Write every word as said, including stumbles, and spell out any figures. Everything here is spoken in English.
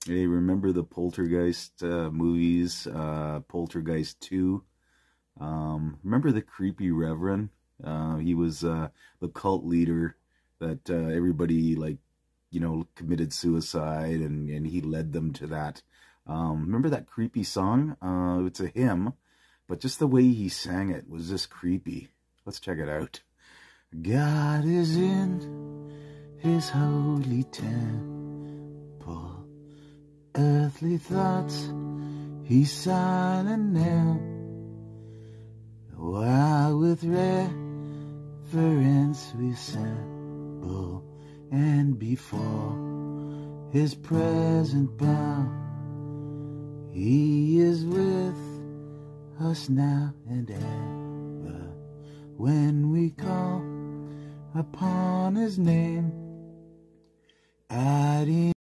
Hey, remember the Poltergeist uh, movies, uh, Poltergeist two? Um, remember the creepy Reverend? Uh, he was uh, the cult leader that uh, everybody, like, you know, committed suicide, and, and he led them to that. Um, remember that creepy song? Uh, it's a hymn, but just the way he sang it was just creepy. Let's check it out. God is in his holy temple. Earthly thoughts, he's silent now, while with reverence we assemble, and before his present bow, he is with us now and ever, when we call upon his name, adding